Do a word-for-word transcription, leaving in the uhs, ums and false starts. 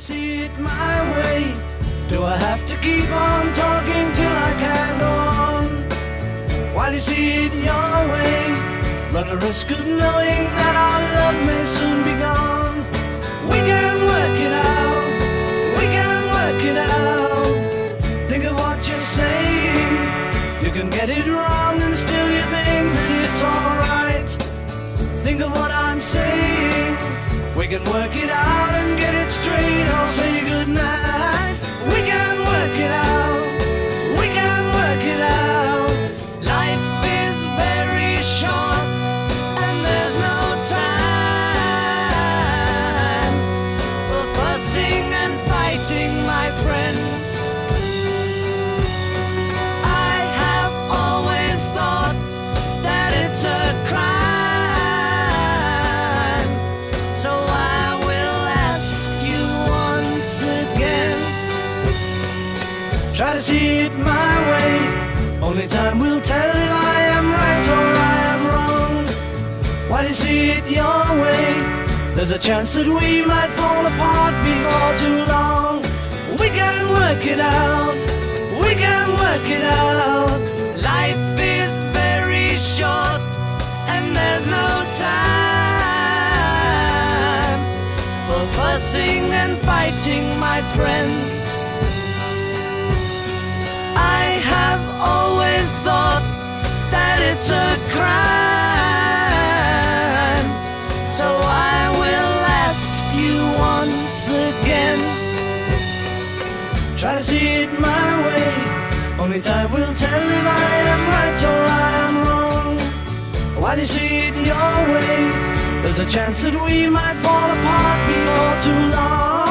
see it my way. Do I have to keep on talking till I can't go on? While you see it your way, run the risk of knowing that our love may soon be gone. We can work it out, we can work it out. Think of what you're saying. You can get it wrong and still you think that it's alright. Think of what I'm saying. We can work it out and get it straight. I'll say goodnight. We can work it out, we can work it out. Life is very short and there's no time for fussing and fighting, my friend. I have always thought that it's a crime, so I will ask you once again. Try to see it my way. Only time will tell if I am right or I am wrong. While you see it your way, there's a chance that we might fall apart before too long. We can work it out, we can work it out. Life is very short and there's no time for fussing and fighting, my friend. I have always thought that it's a crime, so I will ask you once again. Try to see it my way. Only time will tell if I am right or I am wrong. While you see it your way, there's a chance that we might fall apart before too long.